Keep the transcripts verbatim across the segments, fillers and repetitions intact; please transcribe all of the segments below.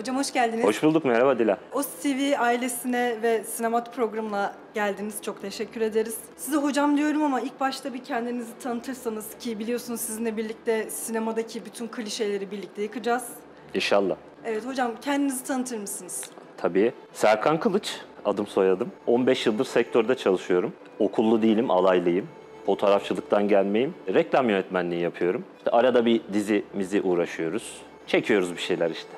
Hocam hoş geldiniz. Hoş bulduk, merhaba Dila. OSTV ailesine ve Sinemat programına geldiniz. Çok teşekkür ederiz. Size hocam diyorum ama ilk başta bir kendinizi tanıtırsanız, ki biliyorsunuz sizinle birlikte sinemadaki bütün klişeleri birlikte yıkacağız. İnşallah. Evet hocam, kendinizi tanıtır mısınız? Tabii. Serkan Kılıç, adım soyadım. on beş yıldır sektörde çalışıyorum. Okullu değilim, alaylıyım. Fotoğrafçılıktan gelmeyim. Reklam yönetmenliği yapıyorum. İşte arada bir dizi mizi uğraşıyoruz. Çekiyoruz bir şeyler işte.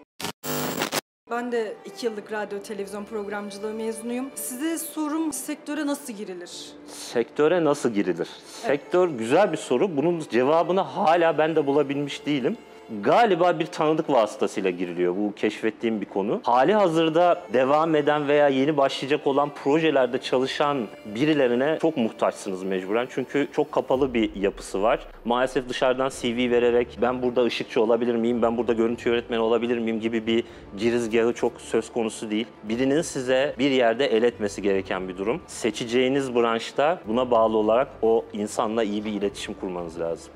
Ben de iki yıllık radyo televizyon programcılığı mezunuyum. Size sorum, sektöre nasıl girilir? Sektöre nasıl girilir? Sektör güzel bir soru. Bunun cevabını hala ben de bulabilmiş değilim. Galiba bir tanıdık vasıtasıyla giriliyor. Bu keşfettiğim bir konu. Hali hazırda devam eden veya yeni başlayacak olan projelerde çalışan birilerine çok muhtaçsınız mecburen. Çünkü çok kapalı bir yapısı var. Maalesef dışarıdan C V vererek ben burada ışıkçı olabilir miyim, ben burada görüntü yönetmeni olabilir miyim gibi bir girizgahı çok söz konusu değil. Birinin size bir yerde el etmesi gereken bir durum. Seçeceğiniz branşta buna bağlı olarak o insanla iyi bir iletişim kurmanız lazım.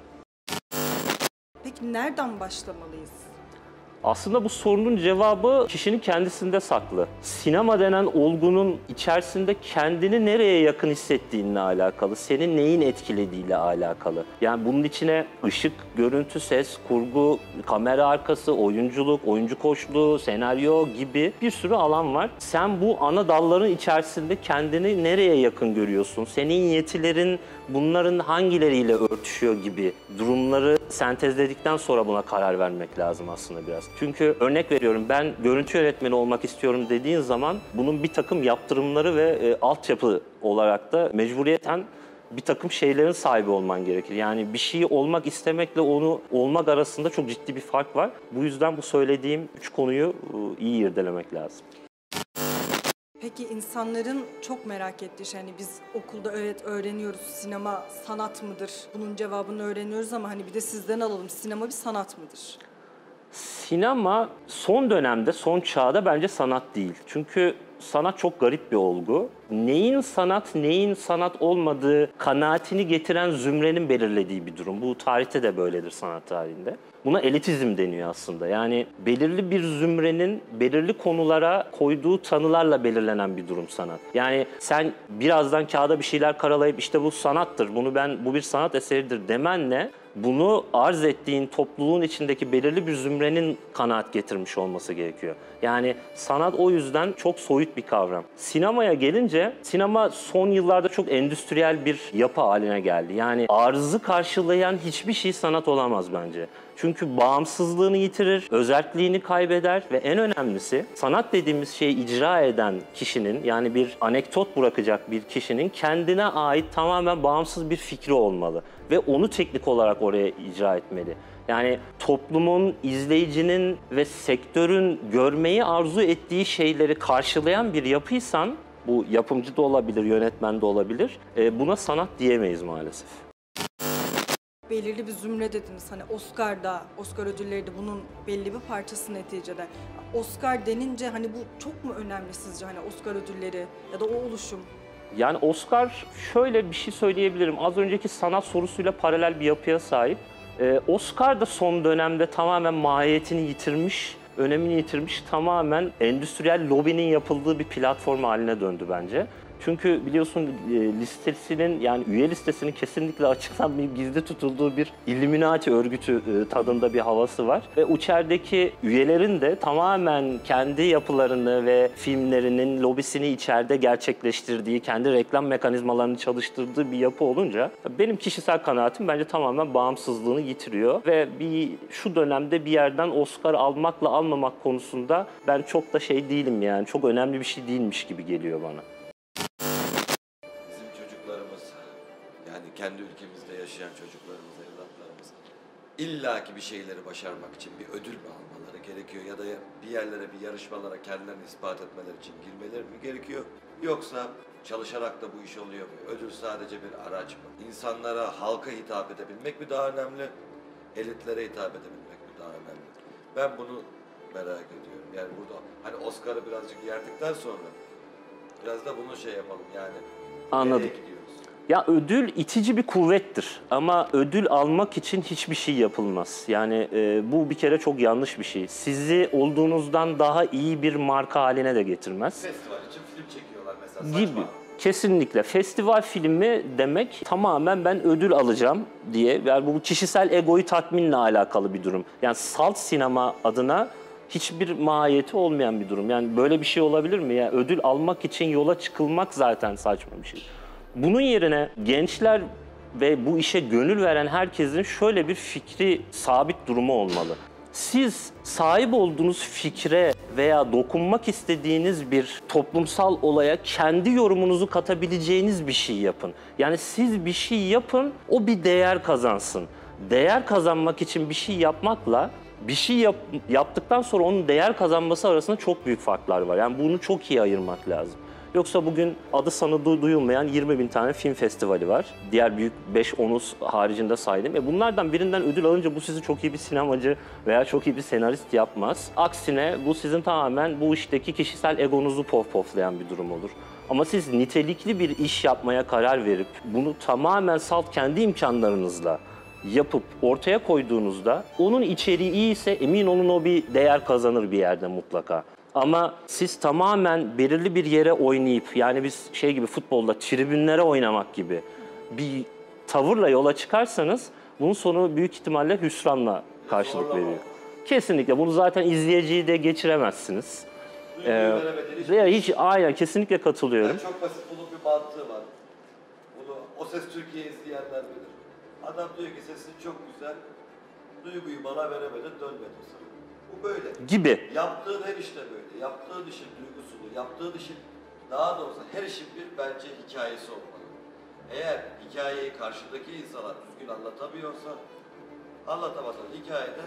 Peki nereden başlamalıyız? Aslında bu sorunun cevabı kişinin kendisinde saklı. Sinema denen olgunun içerisinde kendini nereye yakın hissettiğinle alakalı, senin neyin etkilediğiyle alakalı. Yani bunun içine ışık, görüntü, ses, kurgu, kamera arkası, oyunculuk, oyuncu koçluğu, senaryo gibi bir sürü alan var. Sen bu ana dalların içerisinde kendini nereye yakın görüyorsun? Senin yetilerin bunların hangileriyle örtüşüyor gibi durumları sentezledikten sonra buna karar vermek lazım aslında biraz. Çünkü örnek veriyorum, ben görüntü yönetmeni olmak istiyorum dediğin zaman bunun bir takım yaptırımları ve e, altyapı olarak da mecburiyeten bir takım şeylerin sahibi olman gerekir. Yani bir şeyi olmak istemekle onu olmak arasında çok ciddi bir fark var. Bu yüzden bu söylediğim üç konuyu e, iyi irdelemek lazım. Peki insanların çok merak ettiği şey, hani biz okulda evet öğreniyoruz, sinema sanat mıdır? Bunun cevabını öğreniyoruz ama hani bir de sizden alalım, sinema bir sanat mıdır? Sinema son dönemde, son çağda bence sanat değil. Çünkü sanat çok garip bir olgu. Neyin sanat, neyin sanat olmadığı kanaatini getiren zümrenin belirlediği bir durum. Bu tarihte de böyledir, sanat tarihinde. Buna elitizm deniyor aslında. Yani belirli bir zümrenin belirli konulara koyduğu tanılarla belirlenen bir durum sanat. Yani sen birazdan kağıda bir şeyler karalayıp işte bu sanattır, bunu ben bu bir sanat eseridir demenle bunu arz ettiğin topluluğun içindeki belirli bir zümrenin kanaat getirmiş olması gerekiyor. Yani sanat o yüzden çok soyut bir kavram. Sinemaya gelince, sinema son yıllarda çok endüstriyel bir yapı haline geldi. Yani arzı karşılayan hiçbir şey sanat olamaz bence. Çünkü bağımsızlığını yitirir, özerkliğini kaybeder ve en önemlisi sanat dediğimiz şeyi icra eden kişinin, yani bir anekdot bırakacak bir kişinin kendine ait tamamen bağımsız bir fikri olmalı ve onu teknik olarak oraya icra etmeli. Yani toplumun, izleyicinin ve sektörün görmeyi arzu ettiği şeyleri karşılayan bir yapıysan, bu yapımcı da olabilir, yönetmen de olabilir, buna sanat diyemeyiz maalesef. Belirli bir zümre dediniz, hani Oscar'da, Oscar ödülleri de bunun belli bir parçası neticede. Oscar denince hani bu çok mu önemli sizce, hani Oscar ödülleri ya da o oluşum? Yani Oscar, şöyle bir şey söyleyebilirim. Az önceki sanat sorusuyla paralel bir yapıya sahip. Ee, Oscar da son dönemde tamamen mahiyetini yitirmiş, önemini yitirmiş, tamamen endüstriyel lobinin yapıldığı bir platform haline döndü bence. Çünkü biliyorsun listesinin, yani üye listesinin kesinlikle açıklanmayıp gizli tutulduğu bir Illuminati örgütü tadında bir havası var. Ve içerideki üyelerin de tamamen kendi yapılarını ve filmlerinin lobisini içeride gerçekleştirdiği, kendi reklam mekanizmalarını çalıştırdığı bir yapı olunca benim kişisel kanaatim bence tamamen bağımsızlığını yitiriyor. Ve bir şu dönemde bir yerden Oscar almakla almamak konusunda ben çok da şey değilim, yani çok önemli bir şey değilmiş gibi geliyor bana. Yani kendi ülkemizde yaşayan çocuklarımız, evlatlarımız illaki bir şeyleri başarmak için bir ödül mü almaları gerekiyor ya da bir yerlere, bir yarışmalara kendilerini ispat etmeleri için girmeleri mi gerekiyor? Yoksa çalışarak da bu iş oluyor mu? Ödül sadece bir araç mı? İnsanlara, halka hitap edebilmek mi daha önemli? Elitlere hitap edebilmek mi daha önemli? Ben bunu merak ediyorum. Yani burada hani Oscar'ı birazcık yerdikten sonra biraz da bunu şey yapalım, yani anladım. Ya ödül itici bir kuvvettir ama ödül almak için hiçbir şey yapılmaz. Yani e, bu bir kere çok yanlış bir şey. Sizi olduğunuzdan daha iyi bir marka haline de getirmez. Festival için film çekiyorlar mesela. Gibi. Saçma. Kesinlikle. Festival filmi demek tamamen ben ödül alacağım diye. Yani bu kişisel egoyu tatminle alakalı bir durum. Yani salt sinema adına hiçbir mahiyeti olmayan bir durum. Yani böyle bir şey olabilir mi? Yani ödül almak için yola çıkılmak zaten saçma bir şey. Bunun yerine gençler ve bu işe gönül veren herkesin şöyle bir fikri sabit durumu olmalı. Siz sahip olduğunuz fikre veya dokunmak istediğiniz bir toplumsal olaya kendi yorumunuzu katabileceğiniz bir şey yapın. Yani siz bir şey yapın, o bir değer kazansın. Değer kazanmak için bir şey yapmakla bir şey yap, yaptıktan sonra onun değer kazanması arasında çok büyük farklar var. Yani bunu çok iyi ayırmak lazım. Yoksa bugün adı sanı duyulmayan yirmi bin tane film festivali var. Diğer büyük beş onu haricinde saydım. E bunlardan birinden ödül alınca bu sizi çok iyi bir sinemacı veya çok iyi bir senarist yapmaz. Aksine bu sizin tamamen bu işteki kişisel egonuzu pof poflayan bir durum olur. Ama siz nitelikli bir iş yapmaya karar verip bunu tamamen salt kendi imkanlarınızla yapıp ortaya koyduğunuzda onun içeriği iyiyse emin olun o bir değer kazanır bir yerde mutlaka. Ama siz tamamen belirli bir yere oynayıp yani biz şey gibi futbolda tribünlere oynamak gibi bir tavırla yola çıkarsanız bunun sonu büyük ihtimalle hüsranla karşılık Zorlama. veriyor. Kesinlikle bunu zaten izleyiciyi de geçiremezsiniz. Duyguyu Ee, veremediğin hiçbir veya şey. hiç aynen kesinlikle katılıyorum. Yani çok basit bunun bir mantığı var. Bunu O Ses Türkiye izleyenler bilir. Adam diyor ki sesin çok güzel, duyguyu bana veremedin, dönmedin sana. Bu böyle. Gibi. Yaptığın her işte böyle. Yaptığın işin duygusunu, yaptığın işin daha doğrusu her işin bir bence hikayesi olmalı. Eğer hikayeyi karşıdaki insana düzgün anlatamıyorsa, anlatamadığın hikayede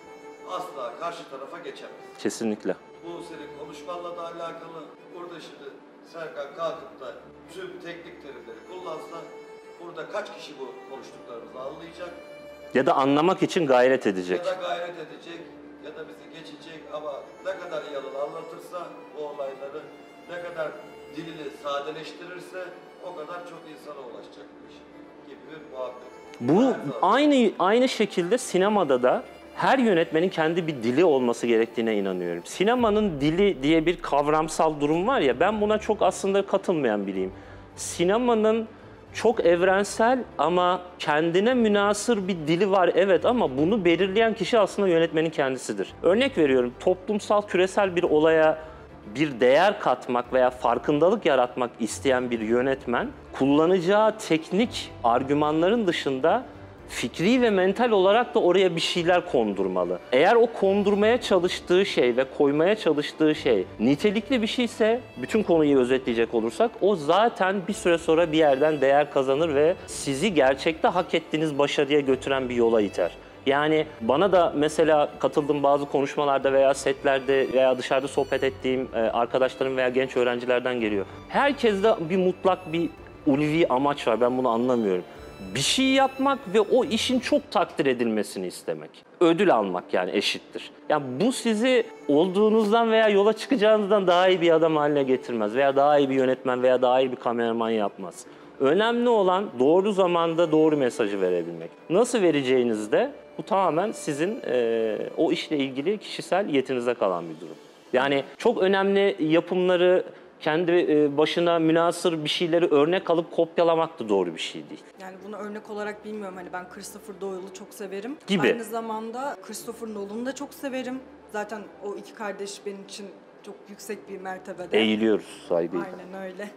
asla karşı tarafa geçemez. Kesinlikle. Bu senin konuşmanla da alakalı. Burada şimdi Serkan kalkıp da tüm teknik terimleri kullansa burada kaç kişi bu konuştuklarımızı anlayacak? Ya da anlamak için gayret edecek. Ya da gayret edecek ya da bizi geçecek ama ne kadar yalın anlatırsa bu olayları, ne kadar dilini sadeleştirirse o kadar çok insana ulaşacakmış gibi bir muhabbet. Bu Her zaman. aynı aynı şekilde sinemada da her yönetmenin kendi bir dili olması gerektiğine inanıyorum. Sinemanın dili diye bir kavramsal durum var ya, ben buna çok aslında katılmayan biriyim. Sinemanın çok evrensel ama kendine münhasır bir dili var evet ama bunu belirleyen kişi aslında yönetmenin kendisidir. Örnek veriyorum, toplumsal küresel bir olaya bir değer katmak veya farkındalık yaratmak isteyen bir yönetmen kullanacağı teknik argümanların dışında fikri ve mental olarak da oraya bir şeyler kondurmalı. Eğer o kondurmaya çalıştığı şey ve koymaya çalıştığı şey nitelikli bir şeyse, bütün konuyu özetleyecek olursak, o zaten bir süre sonra bir yerden değer kazanır ve sizi gerçekte hak ettiğiniz başarıya götüren bir yola iter. Yani bana da mesela katıldığım bazı konuşmalarda veya setlerde veya dışarıda sohbet ettiğim arkadaşlarım veya genç öğrencilerden geliyor. Herkeste bir mutlak bir ulvi amaç var, ben bunu anlamıyorum. Bir şey yapmak ve o işin çok takdir edilmesini istemek. Ödül almak yani eşittir. Yani bu sizi olduğunuzdan veya yola çıkacağınızdan daha iyi bir adam haline getirmez veya daha iyi bir yönetmen veya daha iyi bir kameraman yapmaz. Önemli olan doğru zamanda doğru mesajı verebilmek. Nasıl vereceğiniz de bu tamamen sizin e, o işle ilgili kişisel yetinize kalan bir durum. Yani çok önemli yapımları kendi başına münhasır bir şeyleri örnek alıp kopyalamak da doğru bir şey değil. Yani bunu örnek olarak bilmiyorum. Hani ben Christopher Doyle'u çok severim. Gibi. Aynı zamanda Christopher Nolan'ı da çok severim. Zaten o iki kardeş benim için çok yüksek bir mertebede. Eğiliyoruz saygıyla. Aynen öyle.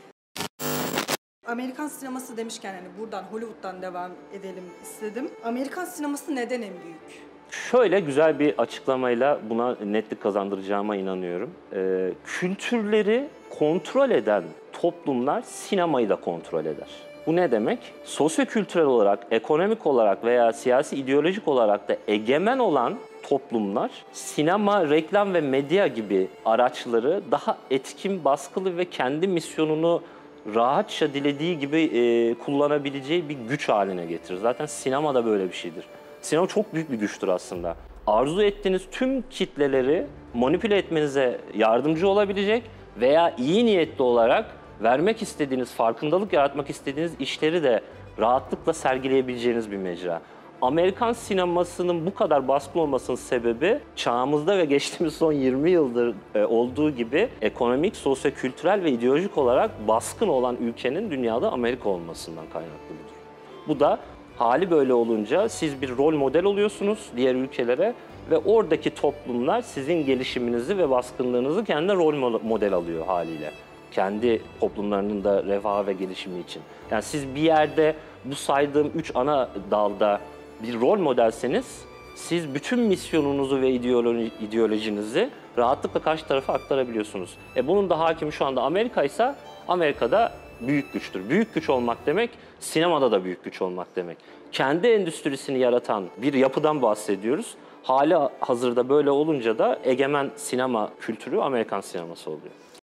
Amerikan sineması demişken hani buradan Hollywood'dan devam edelim istedim. Amerikan sineması neden en büyük? Şöyle güzel bir açıklamayla buna netlik kazandıracağıma inanıyorum. Ee, kültürleri kontrol eden toplumlar sinemayı da kontrol eder. Bu ne demek? Sosyokültürel olarak, ekonomik olarak veya siyasi ideolojik olarak da egemen olan toplumlar sinema, reklam ve medya gibi araçları daha etkin, baskılı ve kendi misyonunu rahatça dilediği gibi e, kullanabileceği bir güç haline getirir. Zaten sinema da böyle bir şeydir. Sinema çok büyük bir güçtür aslında. Arzu ettiğiniz tüm kitleleri manipüle etmenize yardımcı olabilecek veya iyi niyetli olarak vermek istediğiniz, farkındalık yaratmak istediğiniz işleri de rahatlıkla sergileyebileceğiniz bir mecra. Amerikan sinemasının bu kadar baskın olmasının sebebi çağımızda ve geçtiğimiz son yirmi yıldır e, olduğu gibi ekonomik, sosyo-kültürel ve ideolojik olarak baskın olan ülkenin dünyada Amerika olmasından kaynaklıdır. Bu da hali böyle olunca siz bir rol model oluyorsunuz diğer ülkelere ve oradaki toplumlar sizin gelişiminizi ve baskınlığınızı kendine rol model alıyor haliyle. Kendi toplumlarının da refahı ve gelişimi için. Yani siz bir yerde bu saydığım üç ana dalda bir rol modelseniz siz bütün misyonunuzu ve ideoloji, ideolojinizi rahatlıkla karşı tarafa aktarabiliyorsunuz. E bunun da hakimi şu anda Amerika ise Amerika'da büyük güçtür. Büyük güç olmak demek sinemada da büyük güç olmak demek. Kendi endüstrisini yaratan bir yapıdan bahsediyoruz. Hali hazırda böyle olunca da egemen sinema kültürü Amerikan sineması oluyor.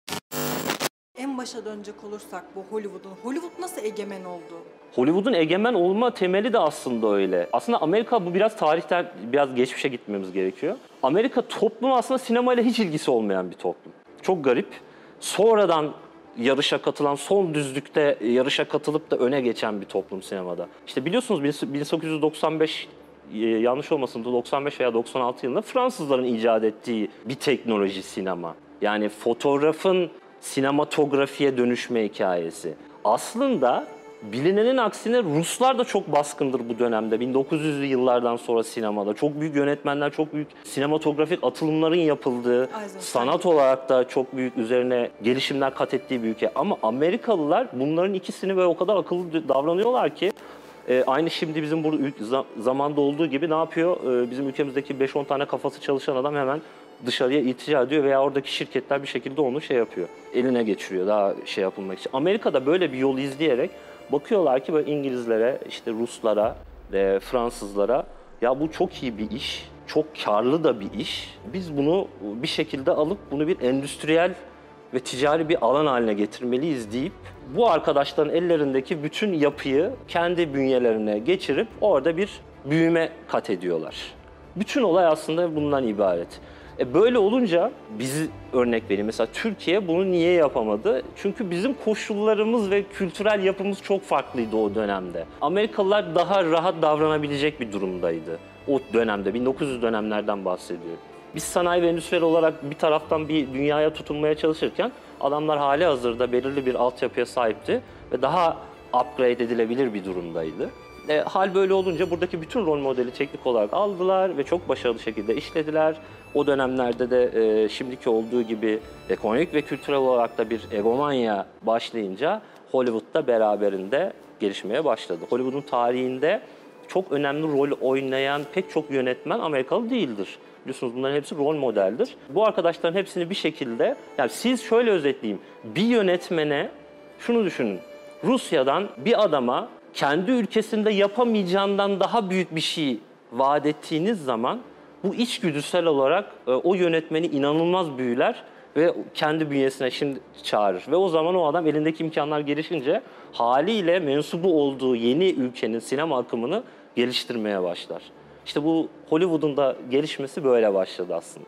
En başa dönecek olursak bu Hollywood'un, Hollywood nasıl egemen oldu? Hollywood'un egemen olma temeli de aslında öyle. Aslında Amerika, bu biraz tarihten biraz geçmişe gitmemiz gerekiyor. Amerika toplumu aslında sinemayla hiç ilgisi olmayan bir toplum. Çok garip. Sonradan yarışa katılan, son düzlükte yarışa katılıp da öne geçen bir toplum sinemada. İşte biliyorsunuz bin sekiz yüz doksan beş, yanlış olmasın doksan beş veya doksan altı yılında Fransızların icat ettiği bir teknoloji sinema. Yani fotoğrafın sinematografiye dönüşme hikayesi. Aslında bilinenin aksine Ruslar da çok baskındır bu dönemde. bin dokuz yüzlü yıllardan sonra sinemada. Çok büyük yönetmenler, çok büyük sinematografik atılımların yapıldığı, sanat olarak da çok büyük üzerine gelişimler kat ettiği bir ülke. Ama Amerikalılar bunların ikisini ve o kadar akıllı davranıyorlar ki e, aynı şimdi bizim burada zamanda olduğu gibi ne yapıyor? E, bizim ülkemizdeki beş on tane kafası çalışan adam hemen dışarıya iltica ediyor veya oradaki şirketler bir şekilde onu şey yapıyor, eline geçiriyor daha şey yapılmak için. Amerika'da böyle bir yol izleyerek bakıyorlar ki böyle İngilizlere, işte Ruslara, e, Fransızlara ya bu çok iyi bir iş, çok karlı da bir iş. Biz bunu bir şekilde alıp bunu bir endüstriyel ve ticari bir alan haline getirmeliyiz deyip bu arkadaşların ellerindeki bütün yapıyı kendi bünyelerine geçirip orada bir büyüme kat ediyorlar. Bütün olay aslında bundan ibaret. E böyle olunca bizi örnek vereyim. Mesela Türkiye bunu niye yapamadı? Çünkü bizim koşullarımız ve kültürel yapımız çok farklıydı o dönemde. Amerikalılar daha rahat davranabilecek bir durumdaydı o dönemde. bin dokuz yüz dönemlerden bahsediyorum. Biz sanayi ve endüstriyel olarak bir taraftan bir dünyaya tutunmaya çalışırken adamlar hali hazırda belirli bir altyapıya sahipti ve daha upgrade edilebilir bir durumdaydı. E, hal böyle olunca buradaki bütün rol modeli teknik olarak aldılar ve çok başarılı şekilde işlediler. O dönemlerde de e, şimdiki olduğu gibi ekonomik ve kültürel olarak da bir egomanya başlayınca Hollywood'da beraberinde gelişmeye başladı. Hollywood'un tarihinde çok önemli rol oynayan pek çok yönetmen Amerikalı değildir. Biliyorsunuz bunların hepsi rol modeldir. Bu arkadaşların hepsini bir şekilde, yani siz şöyle özetleyeyim, bir yönetmene şunu düşünün, Rusya'dan bir adama kendi ülkesinde yapamayacağından daha büyük bir şey vaat ettiğiniz zaman bu içgüdüsel olarak e, o yönetmeni inanılmaz büyüler ve kendi bünyesine şimdi çağırır. Ve o zaman o adam elindeki imkanlar gelişince haliyle mensubu olduğu yeni ülkenin sinema akımını geliştirmeye başlar. İşte bu Hollywood'un da gelişmesi böyle başladı aslında.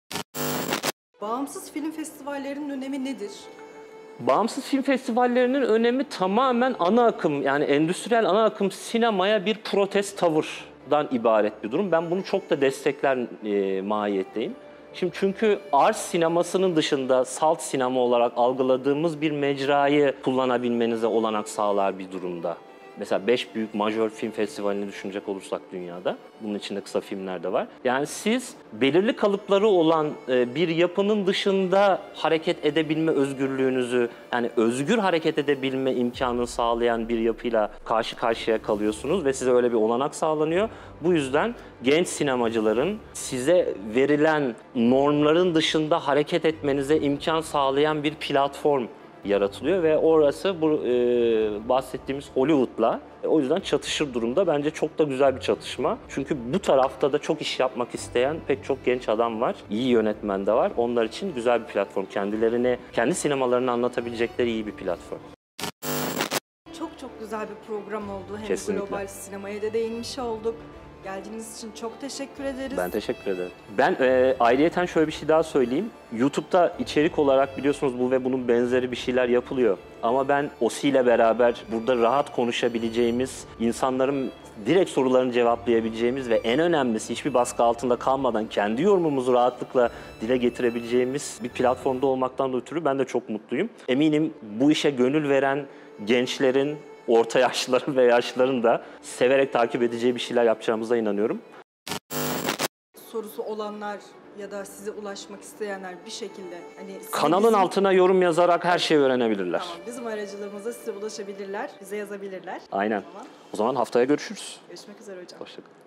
Bağımsız film festivallerinin önemi nedir? Bağımsız film festivallerinin önemi tamamen ana akım, yani endüstriyel ana akım sinemaya bir protest tavırdan ibaret bir durum. Ben bunu çok da destekler e, mahiyetteyim. Şimdi çünkü arts sinemasının dışında salt sinema olarak algıladığımız bir mecrayı kullanabilmenize olanak sağlar bir durumda. Mesela beş büyük majör film festivalini düşünecek olursak dünyada, bunun içinde kısa filmler de var. Yani siz belirli kalıpları olan bir yapının dışında hareket edebilme özgürlüğünüzü, yani özgür hareket edebilme imkanını sağlayan bir yapıyla karşı karşıya kalıyorsunuz ve size öyle bir olanak sağlanıyor. Bu yüzden genç sinemacıların size verilen normların dışında hareket etmenize imkan sağlayan bir platform yaratılıyor ve orası bu e, bahsettiğimiz Hollywood'la e, o yüzden çatışır durumda. Bence çok da güzel bir çatışma. Çünkü bu tarafta da çok iş yapmak isteyen pek çok genç adam var. İyi yönetmen de var. Onlar için güzel bir platform. Kendilerini, kendi sinemalarını anlatabilecekleri iyi bir platform. Çok çok güzel bir program oldu. Hem Kesinlikle. global sinemaya da değinmiş olduk. Geldiğiniz için çok teşekkür ederiz. Ben teşekkür ederim. Ben e, ayrıyeten şöyle bir şey daha söyleyeyim. YouTube'da içerik olarak biliyorsunuz bu ve bunun benzeri bir şeyler yapılıyor. Ama ben Osi ile beraber burada rahat konuşabileceğimiz, insanların direkt sorularını cevaplayabileceğimiz ve en önemlisi hiçbir baskı altında kalmadan kendi yorumumuzu rahatlıkla dile getirebileceğimiz bir platformda olmaktan da ötürü ben de çok mutluyum. Eminim bu işe gönül veren gençlerin, orta yaşlıların ve yaşlıların da severek takip edeceği bir şeyler yapacağımıza inanıyorum. Sorusu olanlar ya da size ulaşmak isteyenler bir şekilde hani sizi Kanalın bizim- altına yorum yazarak her şeyi öğrenebilirler. Tamam, bizim aracılığımızla size ulaşabilirler, bize yazabilirler. Aynen. O zaman O zaman haftaya görüşürüz. görüşmek üzere hocam. Hoşçakalın.